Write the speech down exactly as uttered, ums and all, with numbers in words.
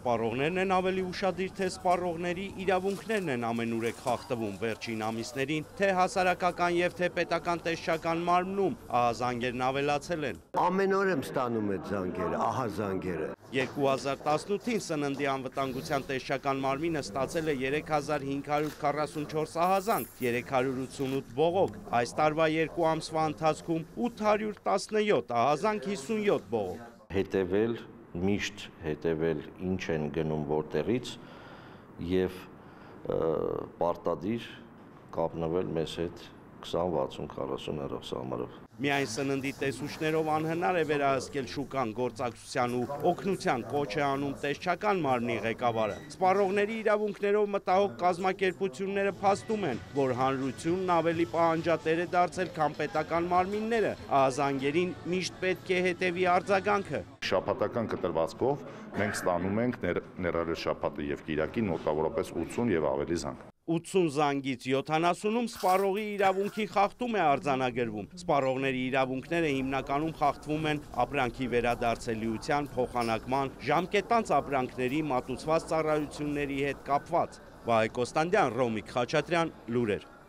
սպառողներն են ավելի ուշադիր, թե սպառողների իրավունքներն են ամենուրեք խախտվում վերջին ամիսներին, թե հասարակական եւ թե պետական տեսչական մարմնում ահազանգերն ավելացել են։ Ամեն օր եմ ստանում այդ զանգերը, ահազանգերը։ երկու հազար տասնութին սննդի անվտանգության տեսչական մարմինը ստացել է երեք հազար հինգ հարյուր քառասունչորս ահազանգ, երեք հարյուր ութսունութ բողոք, այս տարվա երկու ամսվա ընթացքում ութ հարյուր տասնյոթ ահազանգ, հիսունյոթ բողոք։ Հետևել, միշտ հետևել ինչ են գնում որտեղից եւ պարտադիր կապնվել մեզ հետ քսան վաթսուն քառասուն հեռախոսահամարով։ Միայն սննդի տեսուչներով անհնար է վերահսկել շուկան, գործակցության ու օգնության կոչ է անում տեսչական մարմնի ղեկավարը։ Սպառողների իրավունքներով մտահոգ կազմակերպությունները փաստում են, որ հանրությունն ավելի պահանջատեր է դարձել, քան պետական մարմինները, ահազանգերին միշտ պետք է հետևի արձագանքը։ Շաբաթական կտրվածքով մենք ստանում ենք ներառյալ շաբաթը եւ կիրակի մոտավորապես ութսուն եւ ավելի զանգ։ ութսուն զանգից յոթանասունում սպառողի իրավունքի խախտում է արձանագրվում։ Սպառողների իրավունքները հիմնականում խախտվում են ապրանքի վերադարձելիության, փոխանակման, ժամկետանց ապրանքների, մատուցված ծառայությունների հետ կապված։ Վահե Կոստանդյան, Ռոմիկ Խաչատրյան, լուրեր։